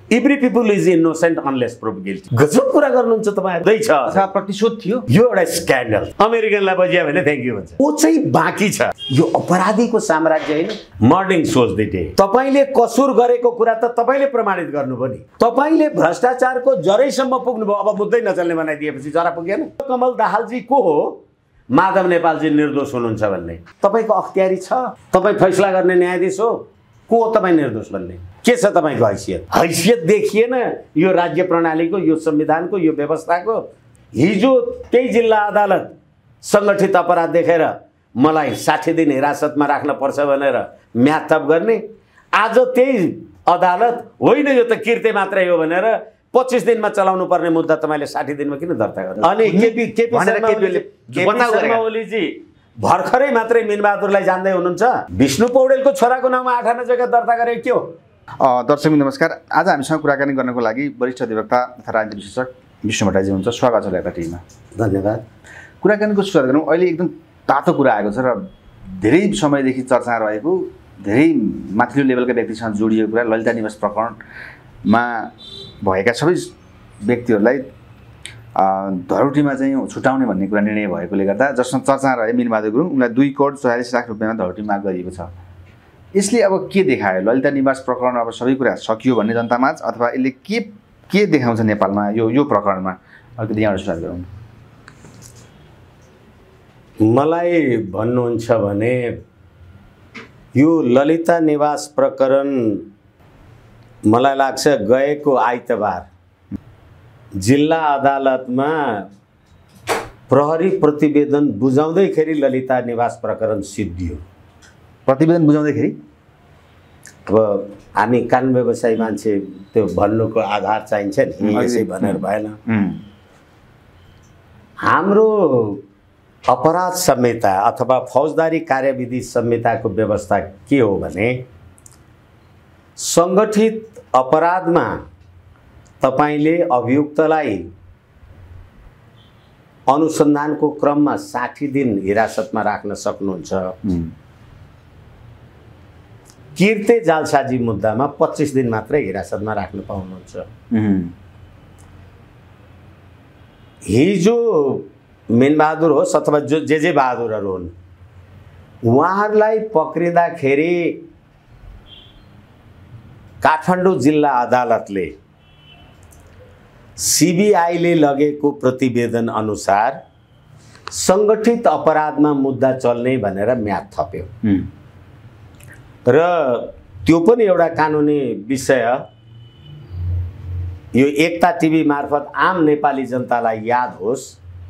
Every people is innocent unless prove guilty. गजब कुरा गर्नुहुन्छ तपाईँहरू। दैछ अथवा प्रतिशोध थियो यो एउटा स्क्यान्डल। अमेरिकनलाई बजिया भने थ्याङ्क यू भन्छ। ओ चाहिँ बाँकी छ। यो अपराधीको साम्राज्य होइन। मर्निङ सोच द डे। तपाईँले कसुर गरेको कुरा त तपाईँले प्रमाणित गर्नुभयो नि। तपाईँले भ्रष्टाचारको जरैसम्म पुग्नुभयो, अब मुद्दै नचल्ने बनाइदिएपछि जरा पुगेन। कमल दाहालजी को हो? माधव नेपालजी निर्दोष हुनुहुन्छ भन्ने तपाईँको अख्तियारी छ? तपाईँ फैसला गर्ने न्यायाधीश हो? को हो तपाईँ निर्दोष भन्ने? के छ तपाईँको हैसियत? हैसियत देखिएन यो राज्य प्रणालीको, यो संविधानको, यो व्यवस्थाको। हिजो त्यही जिल्ला अदालत सङ्गठित अपराध देखेर मलाई 60 दिन हिरासतमा राख्न पर्छ भनेर म्याथप गर्ने, आज त्यही अदालत होइन यो त किर्ते मात्रै हो भनेर 25 दिनमा चलाउनु पर्ने मुद्दा तपाईँले 60 दिनमा किन दर्ता गर्नु? अनि केपी शर्मा ओलीजी भर्खरै मात्रै मिनबहादुरलाई जान्दै हुनुहुन्छ। विष्णु पौडेलको छोराको नाममा 8 आना जग्गा दर्ता गरेको के हो? दर्शक नमस्कार। आज हामीसँग कुराकानी गर्नको लागि वरिष्ठ अधिवक्ता तथा राजनीति विश्लेषक विष्णु भट्टराईजी हुनुहुन्छ। स्वागत छ यता टिभीमा। धन्यवाद। कुराकानीको सुरुवात गरौँ। अहिले एकदम तातो कुरा आएको छ र धेरै समयदेखि चर्चा रहेको, धेरै माथिल्लो लेभलका व्यक्तिसँग जोडिएको कुरा ललिता निवास प्रकरणमा भएका सबै व्यक्तिहरूलाई धरोटीमा चाहिँ छुटाउने भन्ने कुरा निर्णय भएकोले गर्दा जसमा चर्चा रहे मिनबहादुर गुरुङ, उनलाई 2 करोड 44 लाख रुपियाँमा धरोटी माग गरिएको छ। यसले अब के देखायो? ललिता निवास प्रकरण अब सबै कुरा सकियो भन्ने जनतामा, अथवा यसले के देखाउँछ नेपालमा यो प्रकरणमा? अलिकति यहाँबाट सुरुवात गरौँ। मलाई भन्नुहुन्छ भने यो ललिता निवास प्रकरण मलाई लाग्छ गएको आइतबार जिल्ला अदालतमा प्रहरी प्रतिवेदन बुझाउँदैखेरि ललिता निवास प्रकरण सिद्धियो। प्रतिवेदन बुझाउँदैखेरि अब हामी कानुन व्यवसायी मान्छे, त्यो भन्नुको आधार चाहिन्छ नि, यसै भनेर भएन। हाम्रो अपराध संहिता अथवा फौजदारी कार्यविधि संहिताको व्यवस्था के हो भने सङ्गठित अपराधमा तपाईले अभियुक्तलाई अनुसन्धानको क्रममा 60 दिन हिरासतमा राख्न सक्नुहुन्छ। किर्ते जालसाजी मुद्दामा 25 दिन मात्रै हिरासतमा राख्न पाउनुहुन्छ। हिजो मिनबहादुर होस् अथवा जे बहादुरहरू हुन्, उहाँहरूलाई पक्रिँदाखेरि काठमाडौँ जिल्ला अदालतले सीबीआईले लगेको प्रतिवेदन अनुसार सङ्गठित अपराधमा मुद्दा चल्ने भनेर म्याद थप्यो र त्यो पनि एउटा कानुनी विषय। यो एकता टिभी मार्फत आम नेपाली जनतालाई याद होस्,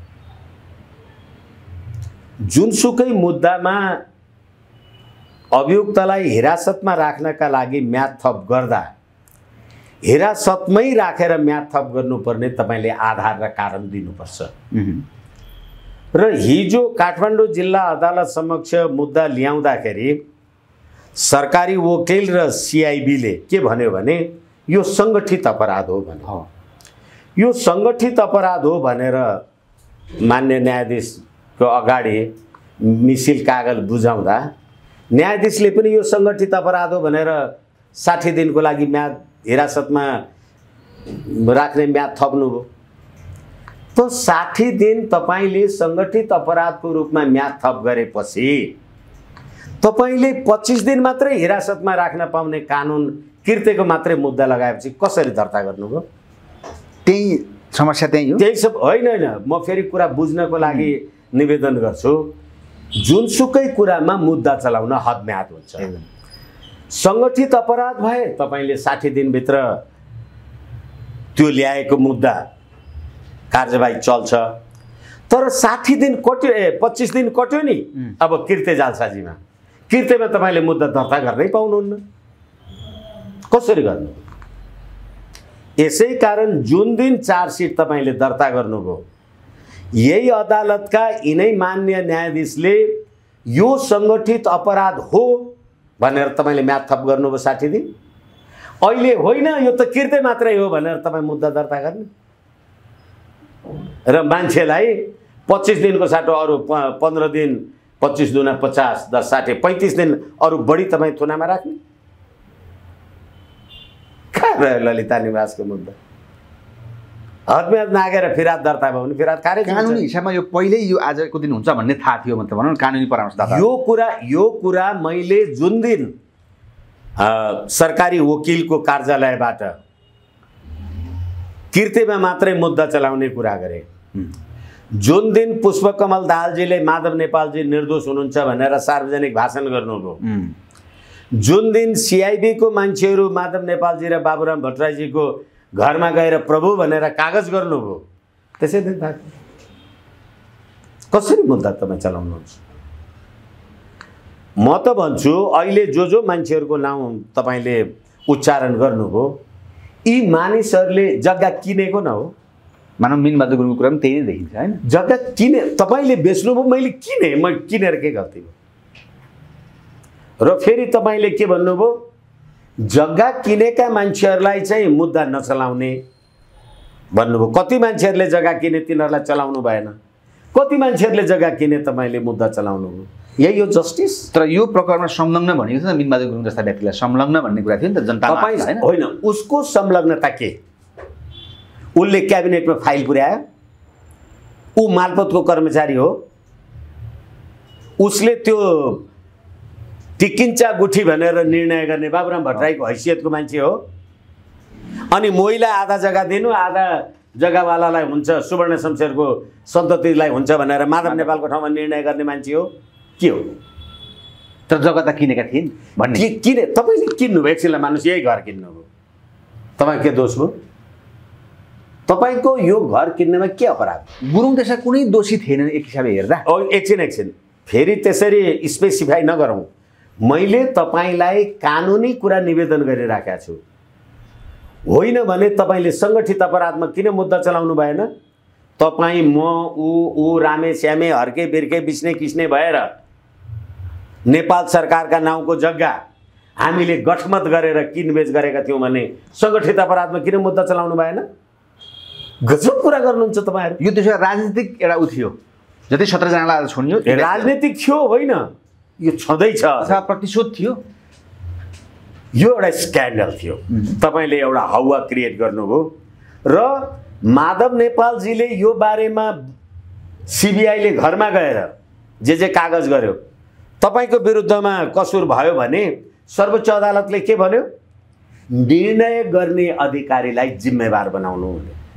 जुनसुकै मुद्दामा अभियुक्तलाई हिरासतमा राख्नका लागि म्याद थप गर्दा हिरासतमै राखेर म्याद थप गर्नुपर्ने तपाईले आधार र कारण दिनुपर्छ। र हिजो काठमाडौँ जिल्ला अदालत समक्ष मुद्दा ल्याउँदाखेरि सरकारी वकिल र सीआईबीले के भन्यो भने यो सङ्गठित अपराध हो भने। यो सङ्गठित अपराध हो भनेर मान्य न्यायाधीशको अगाडि मिसिल कागज बुझाउँदा न्यायाधीशले पनि यो सङ्गठित अपराध हो भनेर 60 दिनको लागि म्याद हिरासतमा राख्ने म्याद थप्नुभयो। त 60 दिन तपाईले सङ्गठित अपराधको रूपमा म्याद थप गरेपछि तपाईले 25 दिन मात्रै हिरासतमा राख्न पाउने कानुन किर्तेको मात्रै मुद्दा लगाएपछि कसरी दर्ता गर्नुभयो? त्यही समस्या त्यही हो। त्यही सब होइन। म फेरि कुरा बुझ्नको लागि निवेदन गर्छु। जुनसुकै कुरामा मुद्दा चलाउन हदम्याद हुन्छ। सङ्गठित अपराध भए तपाईले 60 दिनभित्र त्यो ल्याएको मुद्दा कार्यवाही चल्छ। तर 60 दिन कट्यो, 25 दिन कट्यो नि। अब किर्ते जालसाजीमा, किर्तेमा तपाईले मुद्दा दर्ता गर्नै पाउनुहुन्न। कसरी गर्नु? यसै कारण जुन दिन चार्जसिट तपाईले दर्ता गर्नुभयो, यही अदालतका यिनै मान्य न्यायाधीशले यो सङ्गठित अपराध हो भनेर तपाईले म्याद थप गर्नुभयो 60 दिन। अहिले होइन यो त किर्ते मात्रै हो भनेर तपाईँ मुद्दा दर्ता गर्ने र मान्छेलाई 25 दिनको साटो अरू 15 दिन, 25 दुना 50, 10 60 35 दिन अरू बढी तपाईँ थुनामा राख्ने। रह्यो ललिता निवासको मुद्दा? हदमेहद नागेर फिराद दर्ता भयो भने फिराद खारेज हुन्छ। कानुनी हिसाबमा यो पहिल्यै यो आजको दिन हुन्छ भन्ने थाहा थियो मतलब भनौँ न कानुनी परामर्शदाता। यो कुरा मैले जुन दिन सरकारी वकिलको कार्यालयबाट किर्तेमा मात्रै मुद्दा चलाउने कुरा गरे, जुन दिन पुष्पकमल दाहालजीले माधव नेपालजी निर्दोष हुनुहुन्छ भनेर सार्वजनिक भाषण गर्नुभयो, जुन दिन सिआइबीको मान्छेहरू माधव नेपालजी र बाबुराम भट्टराईजीको घरमा गएर प्रभु भनेर कागज गर्नुभयो, त्यसै दिन थाहा कसरी मुद्दा तपाईँ चलाउनुहुन्छ? म त भन्छु अहिले जो मान्छेहरूको नाउँ तपाईँले उच्चारण गर्नुभयो यी मानिसहरूले जग्गा किनेको न हो। मानव मिनबहादुर गुरुङको कुरा पनि त्यही नै देखिन्छ हैन? जग्गा किने तपाईँले बेच्नुभयो, मैले किने, म किनेर के गल्ती भयो? र फेरि तपाईँले के भन्नुभयो, जग्गा किनेका मान्छेहरूलाई चाहिँ मुद्दा नचलाउने भन्नुभयो। कति मान्छेहरूले जग्गा किने तिनीहरूलाई चलाउनु भएन, कति मान्छेहरूले जग्गा किने तपाईँले मुद्दा चलाउनु भयो। यही हो जस्टिस। तर यो प्रकरणमा संलग्न भनेको छ मिनबहादुर गुरुङ जस्ता व्यक्तिलाई संलग्न भन्ने कुरा थियो नि त जनतामा हैन? होइन, उसको संलग्नता के? उसले क्याबिनेटमा फाइल पुर्यायो, ऊ मालपोतको कर्मचारी हो, उसले त्यो टिकिन्चा गुठी भनेर निर्णय गर्ने बाबुराम भट्टराईको हैसियतको मान्छे हो, अनि मोहीलाई आधा जग्गा दिनु आधा जग्गावालालाई हुन्छ, सुवर्ण शमशेरको सन्ततिलाई हुन्छ भनेर माधव नेपालको ठाउँमा निर्णय गर्ने मान्छे हो। के हो? तर जग्गा त किनेका थिइन् भन्ने किने तपाईँले किन्नुभयो, एकछिनलाई मानुस यही घर किन्नुभयो, तपाईँ के दोष भयो? तपाईँको यो घर किन्नेमा के अपराध? गुरुङ त्यसमा कुनै दोषी थिएन एक हिसाबले हेर्दा। एकछिन फेरि त्यसरी स्पेसिफाई नगरौँ। मैले तपाईँलाई कानुनी कुरा निवेदन गरिराखेको छु, होइन भने तपाईँले सङ्गठित अपराधमा किन मुद्दा चलाउनु भएन? तपाईँ म ऊ रामे श्यामे हर्के बिर्के बिस्ने किस्ने भएर नेपाल सरकारका नाउँको जग्गा हामीले गठमत गरेर किनबेच गरेका थियौँ भने सङ्गठित अपराधमा किन मुद्दा चलाउनु भएन? गजब कुरा गर्नुहुन्छ तपाईँहरू। यो त्यसो राजनीतिक एउटा उ थियो, जति 17 जनालाई छोड्यो राजनीतिक थियो, होइन यो छँदैछ, अथवा प्रतिशोध थियो। यो एउटा स्क्यान्डल थियो। तपाईँले एउटा हावा क्रिएट गर्नुभयो र माधव नेपालजीले यो बारेमा सिबिआईले घरमा गएर जे कागज गर्यो, तपाईँको विरुद्धमा कसुर भयो भने सर्वोच्च अदालतले के भन्यो? निर्णय गर्ने अधिकारीलाई जिम्मेवार बनाउनु।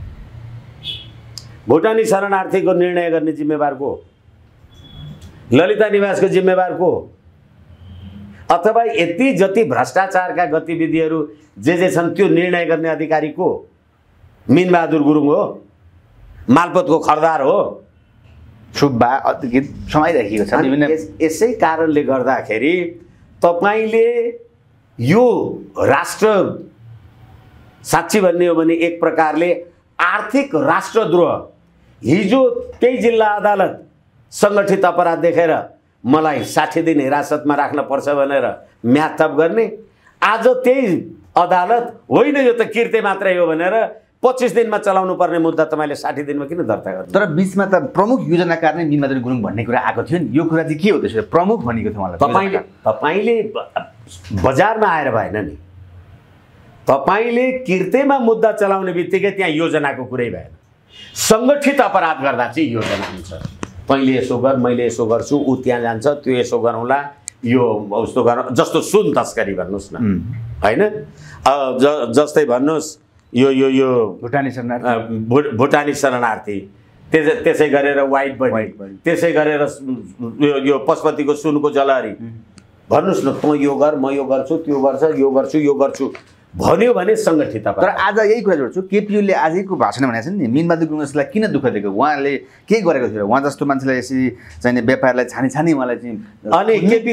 भुटानी शरणार्थीको निर्णय गर्ने जिम्मेवार को? ललिता निवासको जिम्मेवार को? अथवा यति जति भ्रष्टाचारका गतिविधिहरू जे छन् त्यो निर्णय गर्ने अधिकारी को? मिनबहादुर गुरुङ हो, मालपोतको खरदार हो, सुब्बा समाइराखेको छ। यसै कारणले गर्दाखेरि तपाईँले यो राष्ट्र साँच्ची भन्ने हो भने एक प्रकारले आर्थिक राष्ट्रद्रोह, हिजो त्यही जिल्ला अदालत सङ्गठित अपराध देखेर मलाई 60 दिन हिरासतमा राख्न पर्छ भनेर म्याथप गर्ने, आज त्यही अदालत होइन यो त किर्ते मात्रै हो भनेर 25 दिनमा चलाउनु पर्ने मुद्दा तपाईँले 60 दिनमा किन दर्ता गर्नु? तर बीचमा त प्रमुख योजनाकार नै मिनबहादुर गुरुङ भन्ने कुरा आएको थियो नि, यो कुरा चाहिँ के हो त्यसो? प्रमुख भनेको थियो मलाई। तपाईँले बजारमा आएर भएन नि, तपाईँले किर्तेमा मुद्दा चलाउने बित्तिकै त्यहाँ योजनाको कुरै भएन। सङ्गठित अपराध गर्दा चाहिँ योजना हुन्छ, तैँले यसो गर, मैले यसो गर्छु, ऊ त्यहाँ जान्छ, त्यो यसो गरौँला, यो उस्तो गरौँ, जस्तो सुन तस्करी भन्नुहोस् न, होइन? जस्तै भन्नुहोस् यो भुटानी शरणार्थी, त्यसै गरेर वाइट बडी, त्यसै गरेर यो पशुपतिको सुनको जलहरी, भन्नुहोस् न, तँ यो गर, म यो गर्छु, त्यो गर्छ, यो गर्छु, यो गर्छु भन्यो भने सङ्गठित अपराध। तर आज यही कुरा जोड्छु, केपीओले आजको भाषण भनेको छ नि, मिनबहादुर गुरुङ जसलाई किन दुःख दिएको? उहाँले के गरेको थियो? उहाँ जस्तो मान्छेलाई यसरी चाहिने व्यापारलाई छानी उहाँलाई चाहिँ, अनि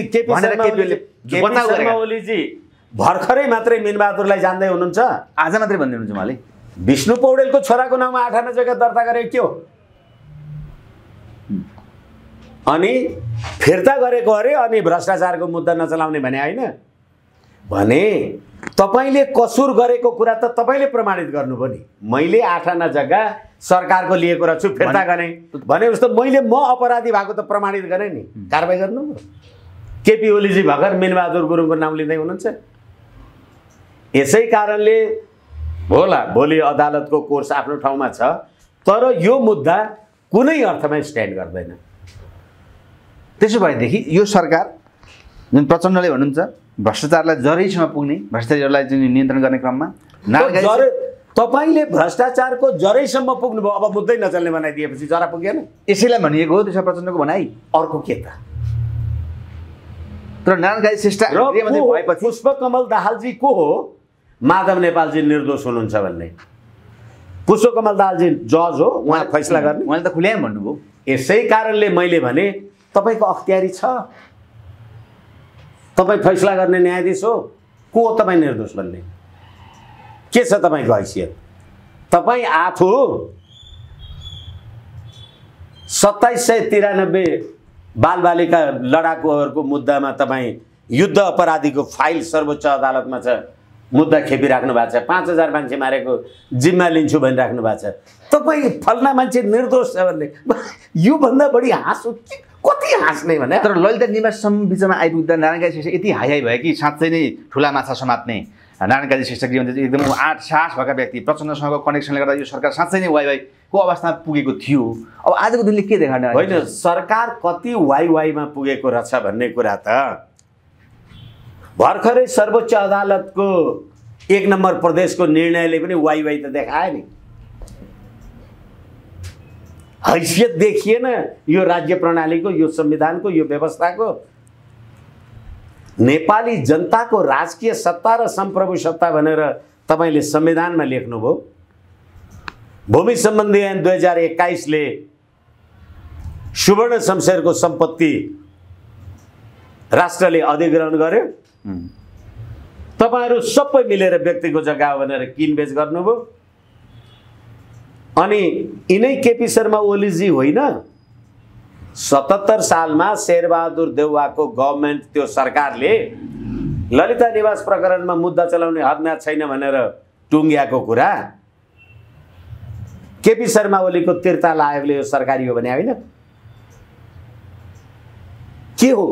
केपी ओलीजी भर्खरै मात्रै मिनबहादुरलाई जान्दै हुनुहुन्छ, आज मात्रै भन्दै हुनुहुन्छ उहाँले। विष्णु पौडेलको छोराको नाममा 8 आना जग्गा दर्ता गरेको के हो? अनि फिर्ता गरेको अरे, अनि भ्रष्टाचारको मुद्दा नचलाउने भने होइन भने तपाईँले कसुर गरेको कुरा त तपाईँले प्रमाणित गर्नुभयो नि। मैले 8 आना जग्गा सरकारको लिएको रहेछु, फिर्ता गरेँ भने जस्तो मैले म अपराधी भएको त प्रमाणित गरेँ नि, कारबाही गर्नुभयो। केपी ओलीजी भर्खर मिनबहादुर गुरुङको नाम लिँदै हुनुहुन्छ। यसै कारणले होला, भोलि अदालतको कोर्स आफ्नो ठाउँमा छ, तर यो मुद्दा कुनै अर्थमा स्ट्यान्ड गर्दैन। त्यसो भएदेखि यो सरकार जुन प्रचण्डले भन्नुहुन्छ भ्रष्टाचारलाई जरैसम्म पुग्ने, भ्रष्टाचारलाई जुन नियन्त्रण गर्ने क्रममा तपाईँले भ्रष्टाचारको जरैसम्म पुग्नुभयो, अब मुद्दै नचल्ने बनाइदिएपछि जरा पुगेन। यसैलाई भनिएको हो त्यसमा प्रचण्डको भनाइ। अर्को के त? तर नारायण काजी श्रेष्ठ भएपछि पुष्पकमल दाहालजी को हो माधव नेपालजी निर्दोष हुनुहुन्छ भन्ने? पुष्पकमल दाहालजी जज हो, उहाँ फैसला गर्ने। उहाँले त खुल्याम भन्नुभयो। यसै कारणले मैले भने तपाईँको अख्तियारी छ, तपाईँ फैसला गर्ने न्यायाधीश हो, को हो तपाईँ निर्दोष भन्ने? के छ तपाईँको हैसियत? तपाईँ आफू 2793 बालबालिका लडाकुहरूको मुद्दामा तपाईँ युद्ध अपराधीको फाइल सर्वोच्च अदालतमा छ, मुद्दा खेपिराख्नु भएको छ। 5000 मान्छे मारेको जिम्मा लिन्छु भनिराख्नु भएको छ। तपाईँ फल्ना मान्छे निर्दोष छ भन्ने योभन्दा बढी हाँसो कति हाँस्ने भने? तर ललिता निवाससम्म बिचमा आइपुग्दा नारायण काजी श्रेष्ठ यति हाई भयो कि साँच्चै नै ठुला माछा समात्ने नारायण काजी श्रेष्ठ एकदम आठ साहस भएका व्यक्ति, प्रचण्डसँगको कनेक्सनले गर्दा यो सरकार साँच्चै नै वाइ वाइको अवस्थामा पुगेको थियो। अब आजको दिनले के देखाउने? होइन, सरकार कति वाइ वाइमा पुगेको रहेछ भन्ने कुरा त भर्खरै सर्वोच्च अदालतको 1 नम्बर प्रदेशको निर्णयले पनि वाइ वाइ त देखायो नि। हैसियत देखिएन यो राज्य प्रणालीको, यो संविधानको, यो व्यवस्थाको। नेपाली जनताको राजकीय सत्ता र सम्प्रभु सत्ता भनेर तपाईँले संविधानमा लेख्नुभयो। भूमि सम्बन्धी ऐन 2021 ले सुवर्ण शमशेरको सम्पत्ति राष्ट्रले अधिग्रहण गर्यो। तपाईहरु सबै मिलेर व्यक्तिको जग्गा हो भनेर किनबेच गर्नुभयो। अनि यिनै केपी शर्मा ओलीजी होइन, 77 सालमा शेरबहादुर देउवाको गभर्नमेन्ट, त्यो सरकारले ललिता निवास प्रकरणमा मुद्दा चलाउने हकनाथ छैन भनेर टुङ्ग्याएको कुरा केपी शर्मा ओलीको तिर्ताल आयोगले यो सरकारी हो भने होइन? के हो?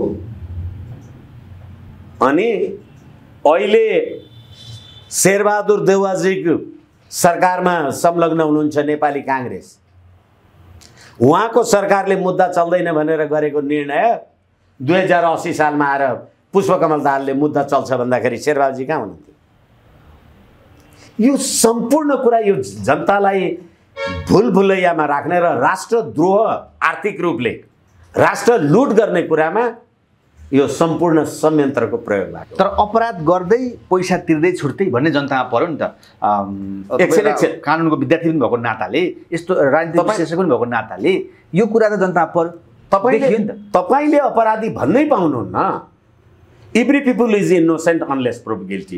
अनि अहिले शेरबहादुर देउवाजीको सरकारमा संलग्न हुनुहुन्छ नेपाली कांग्रेस। उहाँको सरकारले मुद्दा चल्दैन भनेर गरेको निर्णय 2080 सालमा आएर पुष्पकमल दाहालले मुद्दा चल्छ भन्दाखेरि शेरबहादुरजी कहाँ हुनुहुन्थ्यो? यो सम्पूर्ण कुरा यो जनतालाई भुलभुलैयामा राख्ने र राष्ट्रद्रोह, आर्थिक रूपले राष्ट्र लुट गर्ने कुरामा यो सम्पूर्ण संयन्त्रको प्रयोग लाग्यो। तर अपराध गर्दै पैसा तिर्दै छुट्दै भन्ने जनतामा पर्यो नि त। कानुनको विद्यार्थी पनि भएको नाताले, यस्तो राजनीतिक विश्लेषक पनि भएको नाताले यो कुरा त जनतामा पर्यो। तपाईले अपराधी भन्नै पाउनुहुन्न। Every people is innocent unless prove guilty.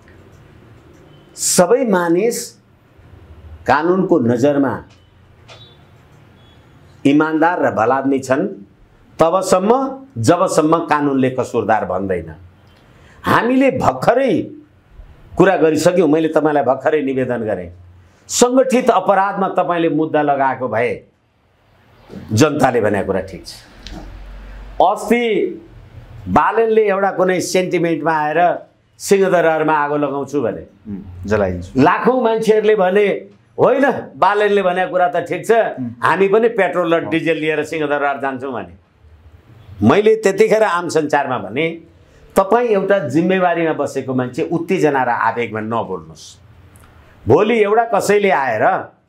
सबै मानिस कानुनको नजरमा इमानदार र भलादमी छन् तबसम्म जबसम्म कानुनले कसुरदार भन्दैन। हामीले भर्खरै कुरा गरिसक्यौं। मैले तपाईलाई भर्खरै निवेदन गरेँ, संगठित अपराधमा तपाईले मुद्दा लगाएको भए जनताले भनेको कुरा ठिक छ। अस्ति बालनले एउटा कुनै सेन्टिमेन्टमा आएर सिंहदरबारमा आगो लगाउँछु भने जलाइदिन्छु, लाखौं मान्छेहरूले भने होइन बालनले भनेको कुरा त ठिक छ, हामी पनि पेट्रोल र डिजेल लिएर सिंहदरबार जान्छौँ भने। मैले त्यतिखेर आम सञ्चारमा भने तपाईँ एउटा जिम्मेवारीमा बसेको मान्छे उत्तेजना र आवेगमा नबोल्नुहोस्। भोलि एउटा कसैले आएर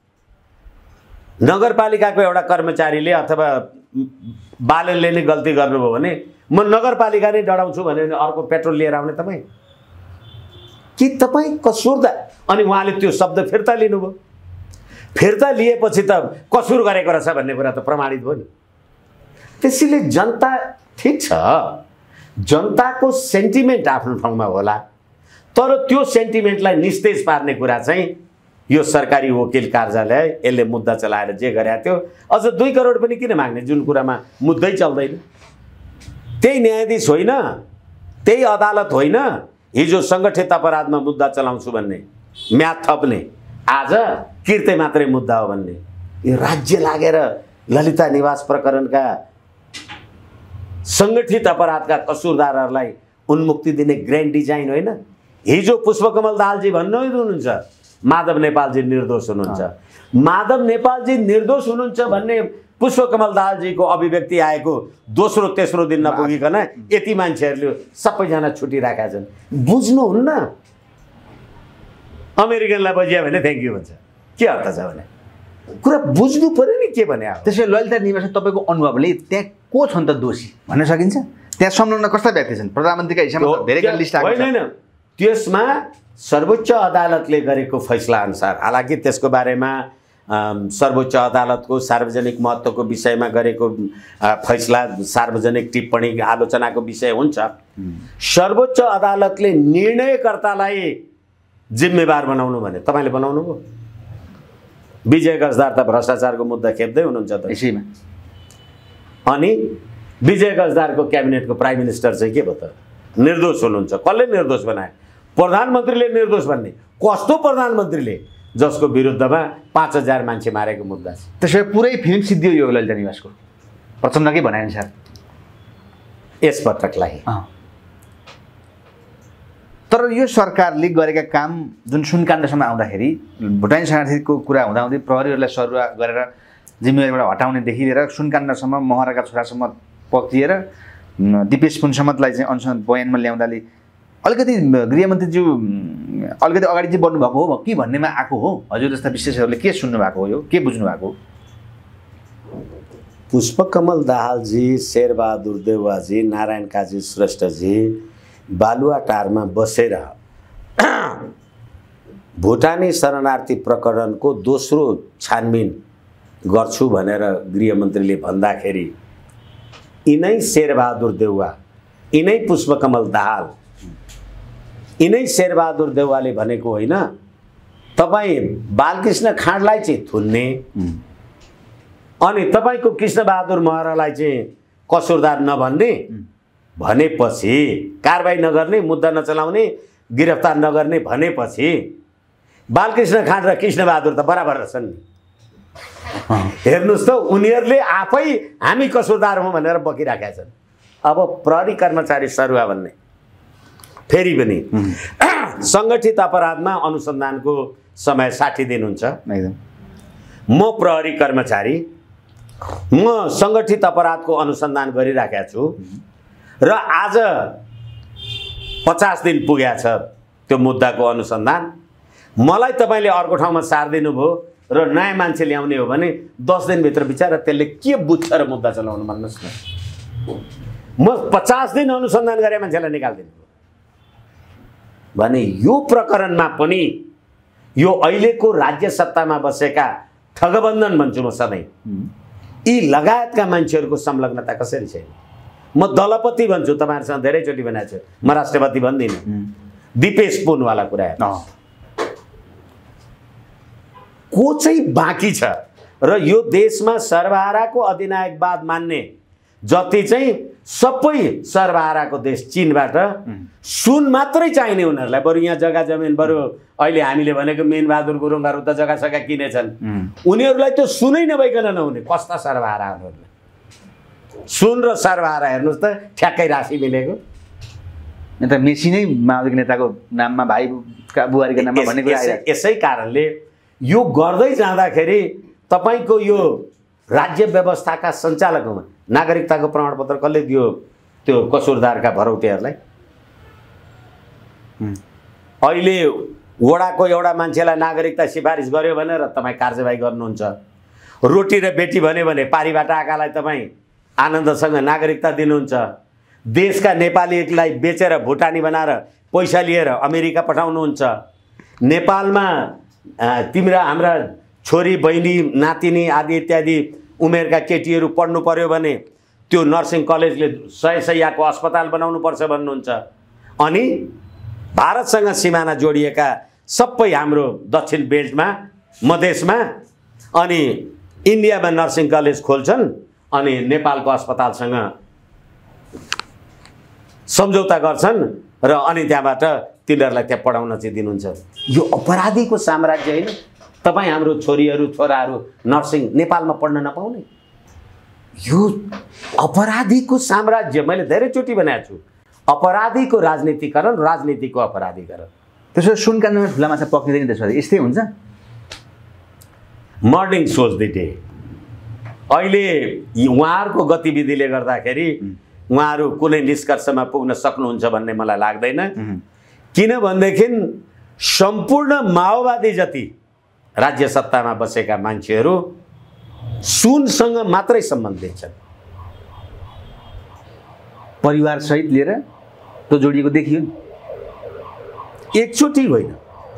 नगरपालिकाको एउटा कर्मचारीले अथवा बालनले नै गल्ती गर्नुभयो भने म नगरपालिका नै डराउँछु भने अर्को पेट्रोल लिएर आउने तपाईँ कि तपाईँ कसुरदार? अनि उहाँले त्यो शब्द फिर्ता लिनुभयो। फिर्ता लिएपछि त कसुर गरेको रहेछ भन्ने कुरा त प्रमाणित भयो नि। त्यसैले जनता ठिक छ, जनताको सेन्टिमेन्ट आफ्नो ठाउँमा होला, तर त्यो सेन्टिमेन्टलाई निस्तेज पार्ने कुरा चाहिँ यो सरकारी वकिल कार्यालय यसले मुद्दा चलाएर जे गरेको थियो। अझ 2 करोड पनि किन माग्ने जुन कुरामा मुद्दै चल्दैन? त्यही न्यायाधीश होइन, त्यही अदालत होइन हिजो संगठित अपराधमा मुद्दा चलाउँछु भन्ने, म्याद थप्ने, आज किर्ते मात्रै मुद्दा हो भन्ने। यो राज्य लागेर ललिता निवास प्रकरणका संगठित अपराधका कसुरदारहरूलाई उन्मुक्ति दिने ग्रान्ड डिजाइन होइन। हिजो पुष्पकमल दाहालजी भन्नुहुनुहुन्छ माधव नेपालजी निर्दोष हुनुहुन्छ। माधव नेपालजी निर्दोष हुनुहुन्छ भन्ने पुष्पकमल दाहालजीको अभिव्यक्ति आएको दोस्रो तेस्रो दिन नपुगिकन यति मान्छेहरूले सबैजना छुटिराखेका छन्। बुझ्नुहुन्न? अमेरिकनलाई बजिया भने थ्याङ्क यू भन्छ, के अर्थ छ भने कुरा बुझ्नु पर्यो नि के भने। त्यसै ललिता निवासमा तपाईँको अनुभवले त्यहाँ को छन् त दोषी भन्न सकिन्छ? त्यहाँ संलग्न कस्ता व्यक्ति छन्? प्रधानमन्त्रीका हिसाबमा धेरै लिस्ट आएको छ। होइन, त्यसमा सर्वोच्च अदालतले गरेको फैसला अनुसार, हालाकि त्यसको बारेमा सर्वोच्च अदालतको सार्वजनिक महत्त्वको विषयमा गरेको फैसला सार्वजनिक टिप्पणी आलोचनाको विषय हुन्छ। सर्वोच्च अदालतले निर्णयकर्तालाई जिम्मेवार बनाउनु भने तपाईँले बनाउनु भयो। विजय गजदार त भ्रष्टाचारको मुद्दा खेप्दै हुनुहुन्छ त यसैमा। अनि विजय गजदारको क्याबिनेटको प्राइम मिनिस्टर चाहिँ के भयो त? निर्दोष हुनुहुन्छ। कसले निर्दोष बनायो? प्रधानमन्त्रीले निर्दोष भन्ने। कस्तो प्रधानमन्त्रीले? जसको विरुद्धमा 5000 मान्छे मारेको मुद्दा छ। त्यसै पुरै फिल्म सिद्धियो यो ललिता निवासको प्रचण्डकै भनाइअनुसार यस पटकलाई। तर यो सरकारले गरेका काम जुन सुनकाण्डसम्म आउँदाखेरि भुटानी शरणार्थीको कुरा हुँदाहुँदै प्रहरीहरूलाई सरुवा गरेर जिम्मेवारीबाट हटाउनेदेखि लिएर सुनकाण्डसम्म महराका छोरासम्म पक्रिएर दिपेश पुनसमतलाई चाहिँ अनुसन्धान बयानमा ल्याउँदाले अलिकति गृहमन्त्रीज्यू अलिकति अगाडि चाहिँ बढ्नुभएको हो कि भन्नेमा आएको हो। हजुर जस्ता विश्लेषकहरूले के सुन्नु भएको हो, यो के बुझ्नु भएको? पुष्पकमल दाहालजी, शेरबहादुर देउवाजी, नारायण काजी श्रेष्ठजी बालुवाटारमा बसेर भुटानी शरणार्थी प्रकरणको दोस्रो छानबिन गर्छु भनेर गृहमन्त्रीले भन्दाखेरि यिनै शेरबहादुर देउवा, यिनै पुष्पकमल दाहाल, यिनै शेरबहादुर देउवाले भनेको होइन तपाईँ बालकृष्ण खाँडलाई चाहिँ थुन्ने अनि तपाईँको कृष्णबहादुर महरालाई चाहिँ कसुरदार नभन्ने भनेपछि, कारबाही नगर्ने, मुद्दा नचलाउने, गिरफ्तार नगर्ने भनेपछि बालकृष्ण खाँड र कृष्णबहादुर त बराबर छन् नि। हेर्नुहोस् त, उनीहरूले आफै हामी कसुरदार हौँ भनेर बकिराखेका छन्। अब प्रहरी कर्मचारी सरुवा भन्ने फेरि पनि सङ्गठित अपराधमा अनुसन्धानको समय 60 दिन हुन्छ। म प्रहरी कर्मचारी, म सङ्गठित अपराधको अनुसन्धान गरिराखेको छु र आज 50 दिन पुगेको छ त्यो मुद्दाको अनुसन्धान। मलाई तपाईँले अर्को ठाउँमा सारिदिनु भयो र नयाँ मान्छे ल्याउने हो भने 10 दिनभित्र बिचारा त्यसले के बुझ्छ र मुद्दा चलाउनु? भन्नुहोस् न। म 50 दिन अनुसन्धान गरे मान्छेलाई निकाल्दिनु भने यो प्रकरणमा पनि यो अहिलेको राज्य सत्तामा बसेका ठगबन्धन भन्छु म सधैँ, यी लगायतका मान्छेहरूको संलग्नता कसरी छैन? म दलपति भन्छु, तपाईँहरूसँग धेरैचोटि भनेको छु, म राष्ट्रपति भन्दिनँ। दिपेश पुनवाला कुरा को चाहिँ बाँकी छ र यो देशमा सर्वहाराको अधिनायकवाद मान्ने जति चाहिँ सबै सर्वहाराको देश चीनबाट सुन मात्रै चाहिने उनीहरूलाई, बरु यहाँ जग्गा जमिन, बरु अहिले हामीले भनेको मेनबहादुर गुरुङहरू त जग्गा सग्गा किनेछन्, उनीहरूलाई त्यो सुनै नभइकन नहुने। कस्ता सर्वहारा उनीहरूलाई? सुन र सर्वहारा हेर्नुहोस् त, ठ्याक्कै राशि मिलेको। नेता मेसी नै माओवादी नेताको नाममा, भाइ बुहारीको नाममा भन्ने कुरा आइरहेको। यसै कारणले यो गर्दै जाँदाखेरि तपाईँको यो राज्य व्यवस्थाका सञ्चालकमा नागरिकताको प्रमाणपत्र कसले दियो त्यो कसुरदारका भरौटेहरूलाई? अहिले वडाको एउटा मान्छेलाई नागरिकता सिफारिस गर्यो भनेर तपाईँ कारवाही गर्नुहुन्छ। रोटी र बेटी भन्यो भने पारीबाट आएकालाई तपाईँ आनन्दसँग नागरिकता दिनुहुन्छ। देशका नेपालीलाई बेचेर भुटानी बनाएर पैसा लिएर अमेरिका पठाउनुहुन्छ। नेपालमा तिम्रा हाम्रा छोरी बहिनी नातिनी आदि इत्यादि उमेरका केटीहरू पढ्नु पर्यो भने त्यो नर्सिङ कलेजले 100 शैय्याको अस्पताल बनाउनुपर्छ भन्नुहुन्छ। अनि भारतसँग सिमाना जोडिएका सबै हाम्रो दक्षिण बेल्टमा, मधेसमा अनि इन्डियामा नर्सिङ कलेज खोल्छन् अनि नेपालको अस्पतालसँग सम्झौता गर्छन् र अनि त्यहाँबाट तिनीहरूलाई त्यहाँ पढाउन चाहिँ दिनुहुन्छ। यो अपराधीको साम्राज्य होइन? तपाईँ हाम्रो छोरीहरू छोराहरू नर्सिङ नेपालमा पढ्न नपाउने? यो अपराधीको साम्राज्य। मैले धेरैचोटि भनेको छु, अपराधीको राजनीतिकरण, राजनीतिको अपराधीकरण। त्यसो सुनकानुमा ठुला माछा पक्रिँदैन, त्यसो भए यस्तै हुन्छ। मर्निङ सोच द डे। अहिले उहाँहरूको गतिविधिले गर्दाखेरि उहाँहरू कुनै निष्कर्षमा पुग्न सक्नुहुन्छ भन्ने मलाई लाग्दैन। किनभनेदेखि सम्पूर्ण माओवादी जति राज्य सत्तामा बसेका मान्छेहरू सुनसँग मात्रै सम्बन्धित छन्। परिवारसहित लिएर त्यो जोडिएको देखियो नि, एकचोटि होइन।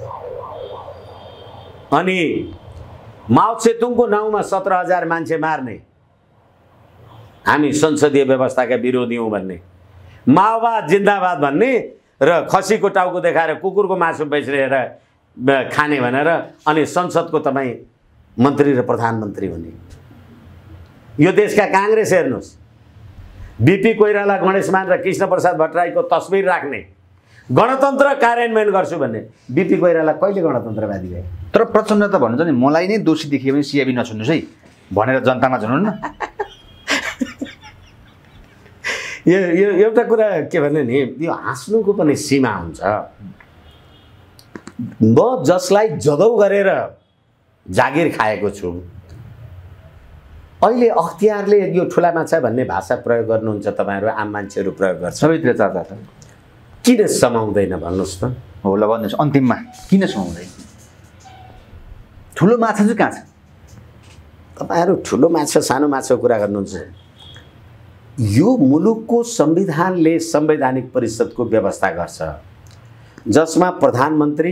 अनि माओ त्से-तुङको नाउँमा 17,000 मान्छे मार्ने, हामी संसदीय व्यवस्थाका विरोधी हौँ भन्ने, माओवाद जिन्दाबाद भन्ने र खसीको टाउको देखाएर कुकुरको मासु बेचेर खाने भनेर अनि संसदको तपाईँ मन्त्री र प्रधानमन्त्री हुने। यो देशका काङ्ग्रेस हेर्नुहोस्, बीपी कोइराला, गणेशमान र कृष्णप्रसाद भट्टराईको तस्बिर राख्ने, गणतन्त्र कार्यान्वयन गर्छु भन्ने। बीपी कोइराला कहिले गणतन्त्रवादी भए? तर प्रचण्ड त भन्नुहुन्छ नि मलाई नै दोषी देखियो भने सिआइबी नछुन्नुहोस् है भनेर जनतामा झुन्नु न। यो एउटा कुरा के भने नि, यो हाँस्नुको पनि सीमा हुन्छ। म जसलाई जदौ गरेर जागिर खाएको छु, अहिले अख्तियारले यो ठुला माछा भन्ने भाषा प्रयोग गर्नुहुन्छ, तपाईँहरू आम मान्छेहरू प्रयोग गर्छ, सबैतिर चर्चा छ। किन समाउँदैन भन्नुहोस् त? हो ल भन्नुहोस्, अन्तिममा किन समाउँदैन? ठुलो माछा चाहिँ कहाँ छ? तपाईँहरू ठुलो माछा सानो माछाको कुरा गर्नुहुन्छ। यो मुलुकको संविधानले संवैधानिक परिषदको व्यवस्था गर्छ, जसमा प्रधानमन्त्री,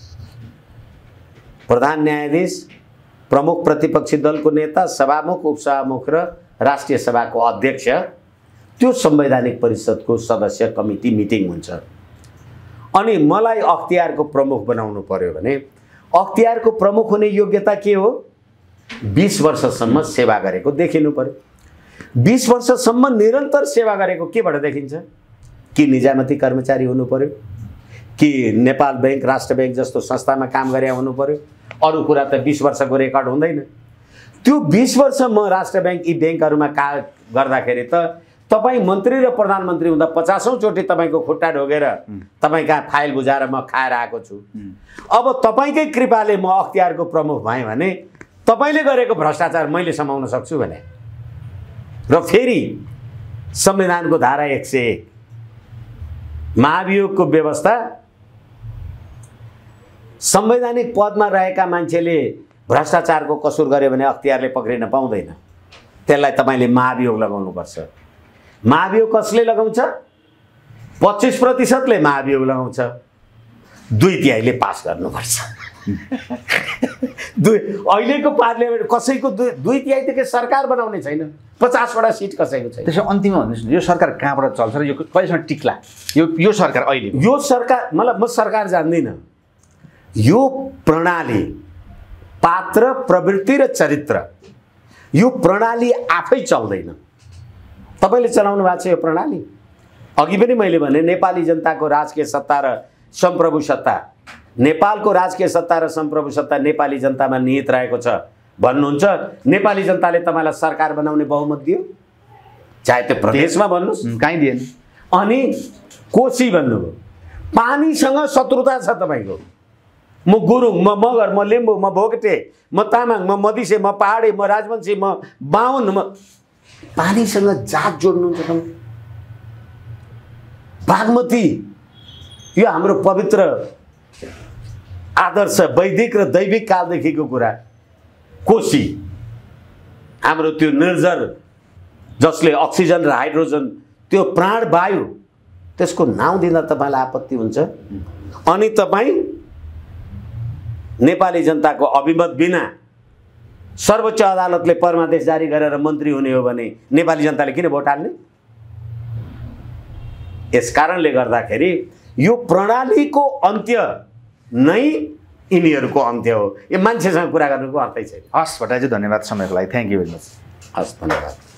प्रधान न्यायाधीश, प्रमुख प्रतिपक्षी दलको नेता, सभामुख, उपसभामुख र राष्ट्रिय सभाको अध्यक्ष, त्यो संवैधानिक परिषदको सदस्य कमिटी मिटिङ हुन्छ। अनि मलाई अख्तियारको प्रमुख बनाउनु पर्यो भने अख्तियारको प्रमुख हुने योग्यता के हो? 20 वर्षसम्म सेवा गरेको देखिनु पर्यो। 20 वर्षसम्म निरन्तर सेवा गरेको केबाट देखिन्छ? कि निजामती कर्मचारी हुनु पर्यो, कि नेपाल बैंक, राष्ट्र बैंक जस्तो संस्थामा काम गरे हुनु पर्यो। अरू कुरा त 20 वर्षको रेकर्ड हुँदैन। त्यो 20 वर्ष म राष्ट्र बैंक यी बैंकहरूमा गर्दाखेरि त तपाईँ मन्त्री र प्रधानमन्त्री हुँदा 50औं चोटि तपाईँको खुट्टा ढोगेर तपाईँ कहाँ फाइल बुझाएर म खाएर आएको छु। अब तपाईँकै कृपाले म अख्तियारको प्रमुख भएँ भने तपाईँले गरेको भ्रष्टाचार मैले समाउन सक्छु भने। र फेरि संविधानको धारा 101 महाभियोगको व्यवस्था, संवैधानिक पदमा रहेका मान्छेले भ्रष्टाचारको कसुर गर्यो भने अख्तियारले पक्रिन पाउँदैन। त्यसलाई तपाईँले महाभियोग लगाउनुपर्छ। महाभियोग कसले लगाउँछ? 25%ले महाभियोग लगाउँछ, 2/3 पास गर्नुपर्छ। अहिलेको पार्लियामेन्ट कसैको 2/3 सरकार बनाउने छैन, 50 वटा सिट कसैको छैन। त्यसो अन्तिममा भन्नुहोस् न, यो सरकार कहाँबाट चल्छ र यो कहिलेसम्म टिक्ला? यो सरकार अहिले यो सरकार, मतलब म सरकार जान्दिनँ, यो प्रणाली, पात्र, प्रवृत्ति र चरित्र, यो प्रणाली आफै चल्दैन। तपाईले चलाउनु भएको छ यो प्रणाली। अघि पनि मैले भने नेपाली जनताको राजकीय सत्ता र सम्प्रभु सत्ता, नेपालको राजकीय सत्ता र सम्प्रभु सत्ता नेपाली जनतामा निहित रहेको छ भन्नुहुन्छ। नेपाली जनताले तपाईलाई सरकार बनाउने बहुमत दियो, चाहे त्यो प्रदेशमा भन्नुहोस्, कहीँ दिएन। अनि कोशी भन्नुभयो, पानीसँग शत्रुता छ तपाईको। म गुरुङ, म मगर, म लिम्बू, म भोगटे, म तामाङ, म मधिसे, म पहाडी, म राजवंशी, म बाहुन, म पानीसँग जात जोड्नुहुन्छ तपाईँ। बागमती, यो हाम्रो पवित्र आदर्श वैदिक र दैविक कालदेखिको कुरा। कोशी हाम्रो त्यो निर्जर, जसले अक्सिजन र हाइड्रोजन, त्यो प्राणवायु, त्यसको नाउँ दिँदा तपाईँलाई आपत्ति हुन्छ। अनि तपाईँ नेपाली जनताको अभिमत बिना सर्वोच्च अदालतले परमादेश जारी गरेर मन्त्री हुने हो भने नेपाली जनताले किन भोट हाल्ने? यस कारणले गर्दाखेरि यो प्रणालीको अन्त्य नै यिनीहरूको अन्त्य हो। यो मान्छेसँग कुरा गर्नुको अर्थै छैन। हस् भट्टराईजी, धन्यवाद समयको लागि। Thank you very much. हस्, धन्यवाद।